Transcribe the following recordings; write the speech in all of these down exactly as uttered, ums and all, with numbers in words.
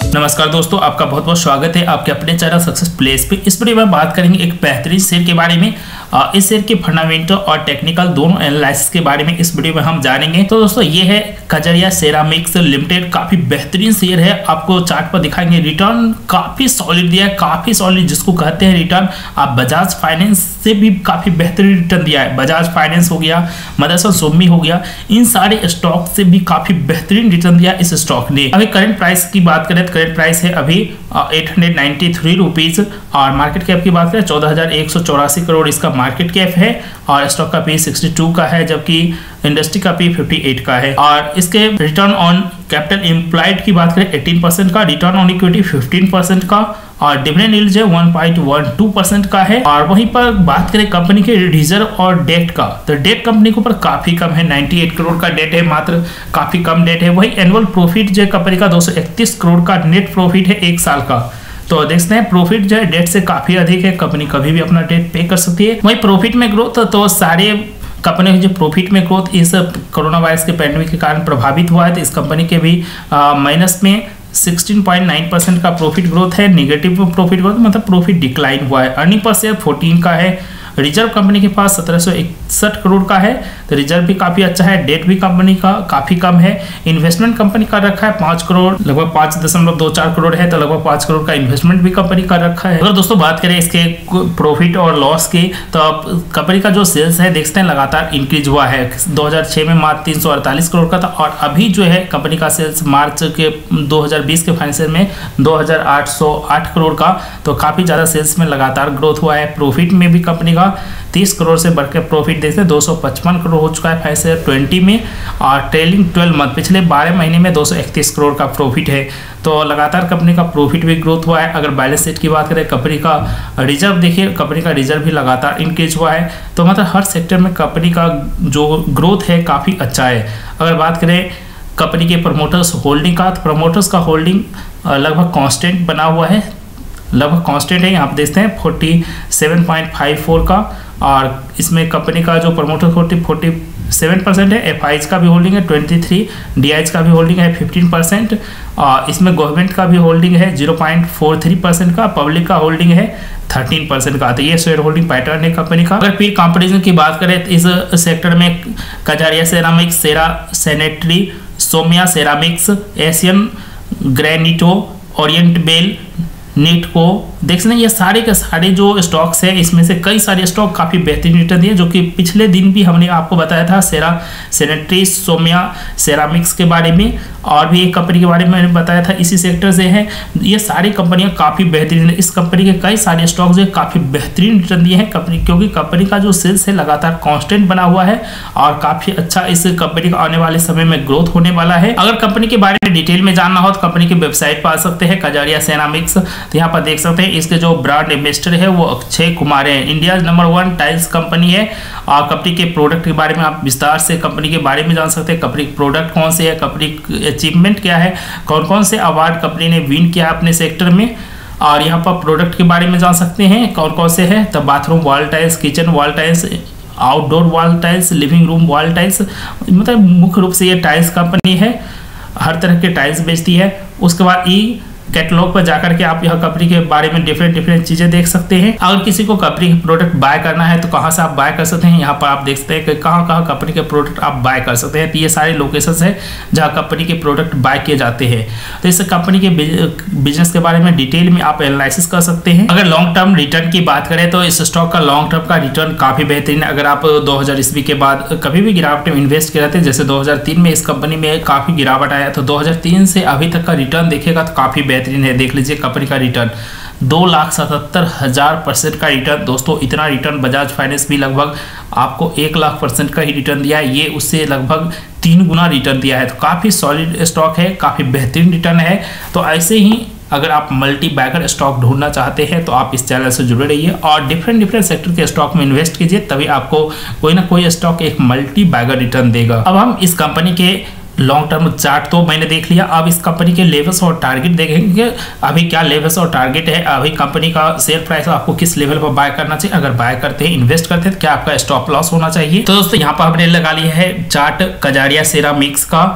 नमस्कार दोस्तों, आपका बहुत बहुत स्वागत है आपके अपने चैनल सक्सेस प्लेस पे। इस वीडियो में बात करेंगे एक बेहतरीन शेयर के बारे में। इस शेयर के फंडामेंटल और टेक्निकल दोनों एनालिसिस के बारे में इस वीडियो में हम जानेंगे। तो दोस्तों ये है कजरिया सेरामिक्स लिमिटेड, काफी बेहतरीन शेयर है। आपको चार्ट पर दिखाएंगे, रिटर्न काफी सॉलिड दिया है, काफी सॉलिड जिसको कहते हैं रिटर्न। आप बजाज फाइनेंस से भी काफी बेहतरीन रिटर्न दिया है। बजाज फाइनेंस हो गया, मदरसन सुम्मी हो गया, इन सारे स्टॉक से भी काफी बेहतरीन रिटर्न दिया इस स्टॉक ने। अभी करंट प्राइस की बात करें तो करंट प्राइस है अभी eight hundred ninety three rupees और मार्केट कैप की बात करें चौदह हजार एक सौ चौरासी करोड़ इसका मार्केट कैप है और स्टॉक का पी सिक्सटी टू का है, जबकि इंडस्ट्री का पी फिफ्टी एट का है। और इसके रिटर्न ऑन कैपिटल एम्प्लॉयड की बात करें एटीन परसेंट का, return on equity fifteen percent का और डिविडेंड यील्ड जो one point one two percent का है। और वहीं पर बात करें कंपनी के रिजर्व और डेट का, तो डेट कंपनी के ऊपर काफी कम है, अट्ठानवे करोड़ का डेट है, मात्र काफी कम डेट है। वही एनुअल प्रॉफिट जो कंपनी का दो सौ इकतीस करोड़ का नेट प्रॉफिट है एक साल का। तो देखते हैं प्रॉफिट जो है डेट से काफी अधिक है, कंपनी कभी भी अपना डेट पे कर सकती है। वही प्रॉफिट में ग्रोथ, तो सारे कंपनी की जो प्रॉफिट में ग्रोथ इस कोरोना वायरस के पैंडेमिक के कारण प्रभावित हुआ है, तो इस कंपनी के भी माइनस में सोलह पॉइंट नौ परसेंट का प्रॉफिट ग्रोथ है। नेगेटिव प्रॉफिट ग्रोथ मतलब प्रॉफिट डिक्लाइन हुआ है। अर्निंग पर शेयर चौदह का है। रिजर्व कंपनी के पास सत्रह सौ इकसठ करोड़ का है, तो रिजर्व भी काफी अच्छा है। डेट भी कंपनी का काफी कम है। इन्वेस्टमेंट कंपनी का रखा है पांच करोड़, लगभग पांच दशमलव दो चार करोड़ है, तो लगभग पांच करोड़ का इन्वेस्टमेंट भी कंपनी का रखा है। अगर दोस्तों बात करें इसके प्रॉफिट और लॉस की, तो कंपनी का जो सेल्स है देखते हैं लगातार इंक्रीज हुआ है। दो हजार छह में मात्र तीन सौ अड़तालीस करोड़ का था और अभी जो है कंपनी का सेल्स मार्च के दो हजार बीस के फाइनेंशियल में दो हजार आठ सौ आठ करोड़ का, तो काफी ज्यादा सेल्स में लगातार ग्रोथ हुआ है। प्रॉफिट में भी कंपनी का तीस करोड़ से बढ़कर प्रॉफिट देखते हैं दो सौ पचपन करोड़ हो चुका है फाइनेंशियल ट्वेंटी में और ट्रेलिंग ट्वेल्व मंथ पिछले बारह महीने में दो सौ इकतीस करोड़ का प्रॉफिट है। तो लगातार कंपनी का प्रॉफिट भी ग्रोथ हुआ है। अगर बैलेंस शीट की बात करें, कंपनी का रिजर्व देखिए, कंपनी का रिजर्व भी लगातार इंक्रीज हुआ है। तो मतलब हर सेक्टर में कंपनी का जो ग्रोथ है काफ़ी अच्छा है। अगर बात करें कंपनी के प्रमोटर्स होल्डिंग का, तो प्रमोटर्स का होल्डिंग लगभग कांस्टेंट बना हुआ है, लगभग कांस्टेंट है। यहाँ पे देखते हैं forty seven point five four का और इसमें कंपनी का जो promoter holding forty seven percent है। एफ आईज का भी होल्डिंग है ट्वेंटी थ्री, डी आईज का भी होल्डिंग है फिफ्टीन परसेंट और इसमें गवर्नमेंट का भी होल्डिंग है zero point four three percent का, पब्लिक का होल्डिंग है थर्टीन परसेंट का। तो ये शेयर होल्डिंग पैटर्न है कंपनी का। अगर फिर कंपटीशन की बात करें तो इस सेक्टर में Kajaria Ceramics, Cera sanitary, Somany Ceramics, Asian Granito, Orient Bell, Nitco, देख सकते हैं ये सारे के सारे जो स्टॉक्स है, इसमें से कई सारे स्टॉक काफ़ी बेहतरीन रिटर्न दिए, जो कि पिछले दिन भी हमने आपको बताया था सेरा सैनिटरी, सोम्या सेरामिक्स के बारे में और भी एक कंपनी के बारे में मैंने बताया था इसी सेक्टर से है। ये सारी कंपनियां काफ़ी बेहतरीन है। इस कंपनी के कई सारे स्टॉक्स जो काफ़ी बेहतरीन रिटर्न दिए हैं कंपनी, क्योंकि कंपनी का जो सेल्स है लगातार कॉन्स्टेंट बना हुआ है और काफ़ी अच्छा इस कंपनी का आने वाले समय में ग्रोथ होने वाला है। अगर कंपनी के बारे में डिटेल में जानना हो तो कंपनी की वेबसाइट पर आ सकते हैं कजारिया सेरामिक्स। तो यहाँ पर देख सकते हैं इसके जो ब्रांड इन्वेस्टर है वो अक्षय कुमार है। India number one tiles company है और कंपनी के प्रोडक्ट के बारे में आप विस्तार से कंपनी के बारे में जान सकते हैं। कंपनी प्रोडक्ट कौन से है, कंपनी अचीवमेंट क्या है, कौन कौन से अवार्ड कंपनी ने विन किया अपने सेक्टर में, और यहाँ पर प्रोडक्ट के बारे में जान सकते हैं कौन कौन से है। तो bathroom wall tiles, kitchen wall tiles, outdoor wall tiles, living room wall tiles, मतलब मुख्य रूप से ये टाइल्स कंपनी है, हर तरह के टाइल्स बेचती है। उसके बाद ई कैटलॉग पर जाकर के आप यह कंपनी के बारे में डिफरेंट डिफरेंट चीजें देख सकते हैं। अगर किसी को कंपनी के प्रोडक्ट बाय करना है तो कहां से आप बाय कर सकते हैं, यहाँ पर आप देख सकते हैं कि कहां कहां कंपनी के प्रोडक्ट आप बाय कर सकते हैं। तो ये सारे लोकेशंस है जहां कंपनी के प्रोडक्ट बाय किए जाते हैं। तो इस कंपनी के बिजनेस के बारे में डिटेल में आप एनालिसिस कर सकते हैं। अगर लॉन्ग टर्म रिटर्न की बात करें तो इस स्टॉक का लॉन्ग टर्म का रिटर्न काफी बेहतरीन है। अगर आप दो हजार ईस्वी के बाद कभी भी गिरावट में इन्वेस्ट किए रहते हैं, जैसे दो हजार तीन में इस कंपनी में काफी गिरावट आया, तो दो हजार तीन से अभी तक का रिटर्न देखिएगा तो काफी बेहतरीन है। देख लीजिए कंपनी का रिटर्न दो लाख सतहत्तर हजार परसेंट का रिटर्न। दोस्तों इतना रिटर्न बजाज फाइनेंस भी लगभग आपको एक लाख परसेंट का ही रिटर्न दिया है, ये उससे लगभग तीन गुना रिटर्न दिया है। तो काफ़ी सॉलिड स्टॉक है, काफ़ी बेहतरीन रिटर्न है। तो ऐसे ही अगर आप मल्टी बैगर स्टॉक ढूंढना चाहते हैं तो आप इस चैनल से जुड़े रहिए और डिफरेंट डिफरेंट सेक्टर के स्टॉक में इन्वेस्ट कीजिए, तभी आपको कोई ना कोई स्टॉक एक मल्टी बैगर रिटर्न देगा। अब हम इस कंपनी के लॉन्ग टर्म चार्ट तो मैंने देख लिया, अब इस कंपनी के लेवल्स और टारगेट देखेंगे। अभी क्या लेवल्स और टारगेट है, अभी कंपनी का शेयर प्राइस आपको किस लेवल पर बाय करना चाहिए, अगर बाय करते हैं इन्वेस्ट करते हैं तो क्या आपका स्टॉप लॉस होना चाहिए। तो दोस्तों यहाँ पर हमने लगा लिया है चार्ट कजारिया सेरामिक्स का।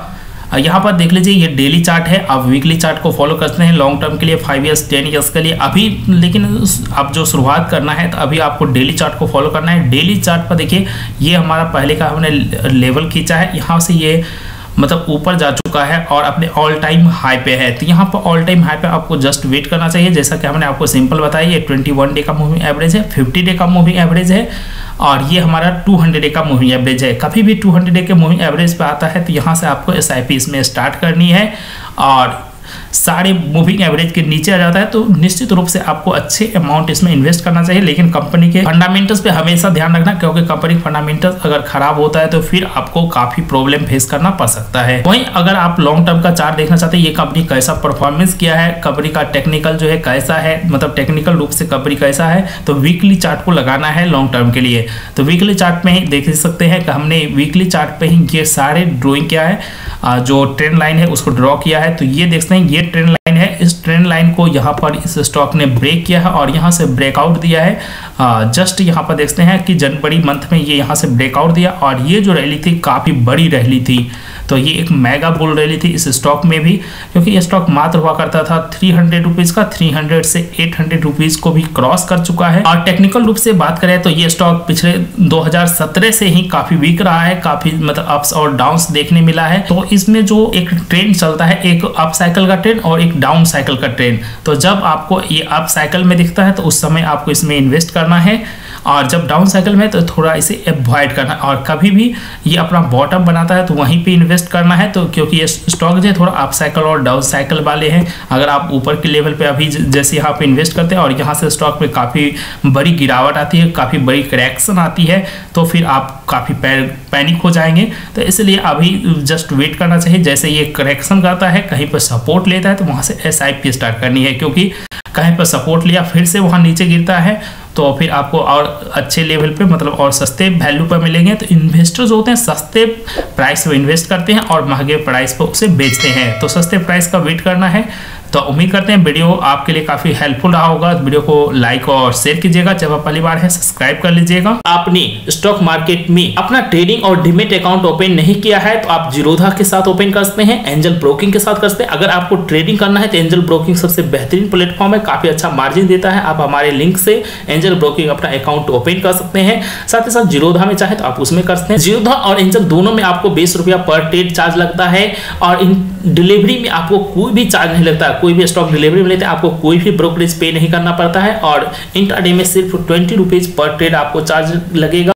यहाँ पर देख लीजिए ये डेली चार्ट है, आप वीकली चार्ट को फॉलो करते हैं लॉन्ग टर्म के लिए, फाइव ईयर्स टेन ईयर्स के लिए अभी, लेकिन अब जो शुरुआत करना है तो अभी आपको डेली चार्ट को फॉलो करना है। डेली चार्ट पर देखिए ये हमारा पहले का हमने लेवल खींचा है, यहाँ से ये मतलब ऊपर जा चुका है और अपने ऑल टाइम हाई पे है। तो यहाँ पर ऑल टाइम हाई पे आपको जस्ट वेट करना चाहिए, जैसा कि हमने आपको सिंपल बताया। ये इक्कीस डे का मूविंग एवरेज है, पचास डे का मूविंग एवरेज है और ये हमारा दो सौ डे का मूविंग एवरेज है। कभी भी दो सौ डे के मूविंग एवरेज पे आता है तो यहाँ से आपको एस आई पी इसमें स्टार्ट करनी है, और सारे मूविंग एवरेज के नीचे आ जाता है तो निश्चित रूप से आपको अच्छे अमाउंट इसमें इन्वेस्ट करना चाहिए। लेकिन कंपनी के फंडामेंटल्स पे हमेशा ध्यान रखना, क्योंकि कंपनी के फंडामेंटल्स अगर खराब होता है तो फिर आपको काफी प्रॉब्लम फेस करना पड़ सकता है। वहीं अगर आप लॉन्ग टर्म का चार्ट देखना चाहते हैं, ये कंपनी कैसा परफॉर्मेंस किया है, कंपनी का टेक्निकल जो है कैसा है, मतलब टेक्निकल रूप से कंपनी कैसा है, तो वीकली चार्ट को लगाना है लॉन्ग टर्म के लिए। तो वीकली चार्ट में ही देख सकते हैं कि हमने वीकली चार्ट पे ही ये सारे ड्रॉइंग किया है, जो ट्रेंड लाइन है उसको ड्रॉ किया है। तो ये देख सकते हैं ये ट्रेंड लाइन है, इस ट्रेंड लाइन को यहाँ पर इस स्टॉक ने ब्रेक किया है और यहाँ से ब्रेकआउट दिया है। जस्ट यहाँ पर देखते हैं कि जनवरी मंथ में ये यहाँ से ब्रेकआउट दिया और ये जो रैली थी काफ़ी बड़ी रैली थी। तो ये एक मेगा बुल रैली थी इस स्टॉक में भी, क्योंकि ये स्टॉक मात्र हुआ करता था थ्री हंड्रेड रुपीज़ का, थ्री हंड्रेड से एट हंड्रेड रुपीज़ को भी क्रॉस कर चुका है। और टेक्निकल रूप से बात करें तो ये स्टॉक पिछले दो हज़ार सत्रह से ही काफ़ी वीक रहा है, काफ़ी मतलब अप्स और डाउन्स देखने मिला है। तो इसमें जो एक ट्रेंड चलता है, एक अप साइकिल का ट्रेंड और एक डाउन साइकिल का ट्रेंड, तो जब आपको ये अप साइकिल में दिखता है तो उस समय आपको इसमें इन्वेस्ट करना है, और जब डाउन साइकिल में तो थोड़ा इसे अवॉइड करना है। और कभी भी ये अपना बॉटम बनाता है तो वहीं पे इन्वेस्ट करना है, तो क्योंकि ये स्टॉक जो है थोड़ा अप साइकिल और डाउन साइकिल वाले हैं। अगर आप ऊपर के लेवल पे अभी जैसे यहाँ पे इन्वेस्ट करते हैं और यहाँ से स्टॉक पे काफ़ी बड़ी गिरावट आती है, काफ़ी बड़ी करेक्शन आती है, तो फिर आप काफ़ी पैनिक हो जाएंगे। तो इसलिए अभी जस्ट वेट करना चाहिए, जैसे ये करेक्शन करता है कहीं पर सपोर्ट लेता है तो वहाँ से एस आई पी स्टार्ट करनी है, क्योंकि कहीं पर सपोर्ट लिया फिर से वहाँ नीचे गिरता है तो फिर आपको और अच्छे लेवल पे मतलब और सस्ते वैल्यू पर मिलेंगे। तो इन्वेस्टर्स होते हैं सस्ते प्राइस पे इन्वेस्ट करते हैं और महंगे प्राइस पर उसे बेचते हैं, तो सस्ते प्राइस का वेट करना है। तो उम्मीद करते हैं वीडियो आपके लिए काफी हेल्पफुल रहा होगा। वीडियो को लाइक और शेयर कीजिएगा, जब आप पहली बार है सब्सक्राइब कर लीजिएगा। आपने स्टॉक मार्केट में अपना ट्रेडिंग और डिमेट अकाउंट ओपन नहीं किया है तो आप जीरोधा के साथ ओपन कर सकते हैं, एंजल ब्रोकिंग के साथ कर सकते हैं। अगर आपको ट्रेडिंग करना है तो एंजल ब्रोकिंग सबसे बेहतरीन प्लेटफॉर्म है, काफी अच्छा मार्जिन देता है। आप हमारे लिंक से एंजल ब्रोकिंग अपना अकाउंट ओपन कर सकते हैं। साथ ही साथ जीरोधा में चाहे तो आप उसमें कर सकते हैं। जीरोधा और एंजल दोनों में आपको बीस रुपया पर ट्रेड चार्ज लगता है, और इन डिलीवरी में आपको कोई भी चार्ज नहीं लगता। कोई भी स्टॉक डिलीवरी में लेते हैं आपको कोई भी ब्रोकरेज पे नहीं करना पड़ता है, और इंट्राडे में सिर्फ ट्वेंटी रुपीज पर ट्रेड आपको चार्ज लगेगा।